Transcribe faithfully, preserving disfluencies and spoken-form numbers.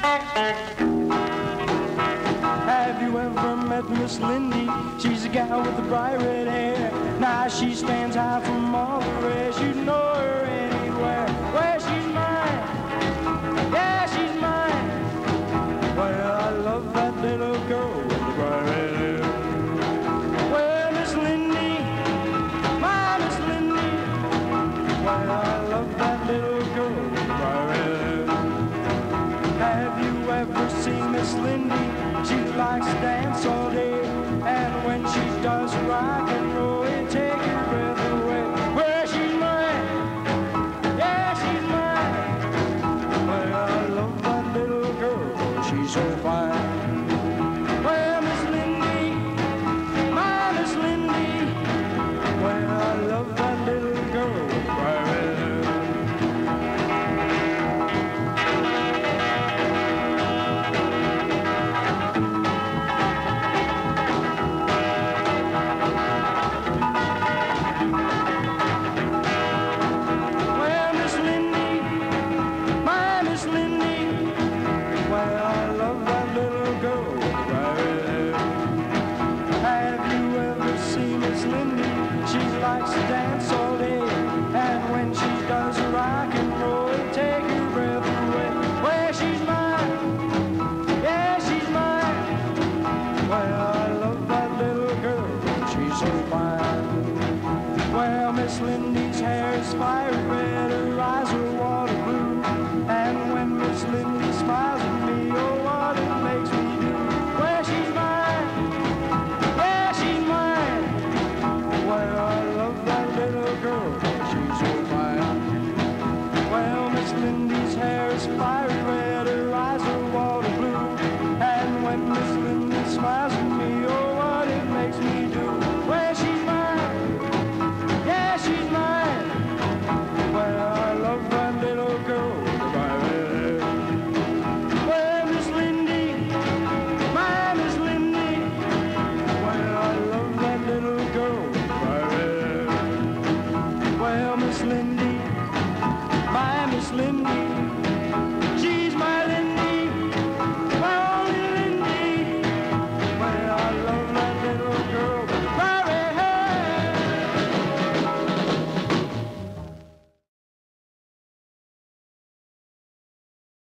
Have you ever met Miss Lindy? She's a gal with the bright red hair. Now she stands high from all the rest. You know her anywhere. Well, she's mine. Yeah, she's mine. Well, I love that little girl with the bright red hair. Well, Miss Lindy, my Miss Lindy. Well, I love that little girl with the bright red hair. Have you ever seen Miss Lindy? She likes to dance all day, and when she does rock and roll, it takes her breath